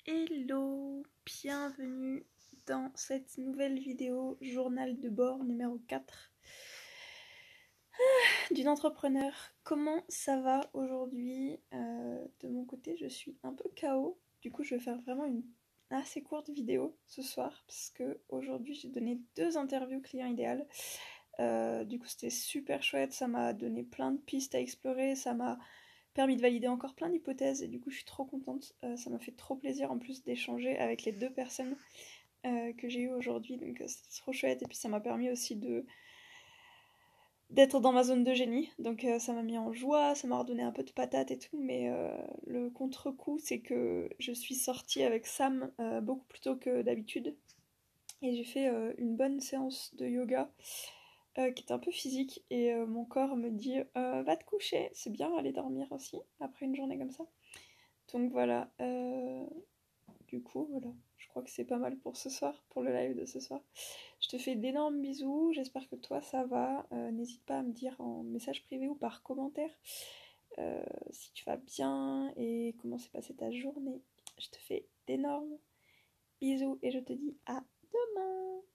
Hello, bienvenue dans cette nouvelle vidéo journal de bord numéro 4 d'une entrepreneur. Comment ça va aujourd'hui? De mon côté, je suis un peu KO. Du coup, je vais faire vraiment une assez courte vidéo ce soir parce que aujourd'hui j'ai donné 2 interviews client idéal. Du coup, c'était super chouette. Ça m'a donné plein de pistes à explorer. Ça m'a permis de valider encore plein d'hypothèses et du coup je suis trop contente, ça m'a fait trop plaisir en plus d'échanger avec les 2 personnes que j'ai eues aujourd'hui, donc c'était trop chouette et puis ça m'a permis aussi d'être dans ma zone de génie, donc ça m'a mis en joie, ça m'a redonné un peu de patate et tout, mais le contre-coup c'est que je suis sortie avec Sam beaucoup plus tôt que d'habitude et j'ai fait une bonne séance de yoga qui était un peu physique et mon corps me dit va te coucher, c'est bien aller dormir aussi après une journée comme ça. Donc voilà, du coup voilà, je crois que c'est pas mal pour ce soir, pour le live de ce soir. Je te fais d'énormes bisous, j'espère que toi ça va, n'hésite pas à me dire en message privé ou par commentaire si tu vas bien et comment s'est passée ta journée. Je te fais d'énormes bisous et je te dis à demain.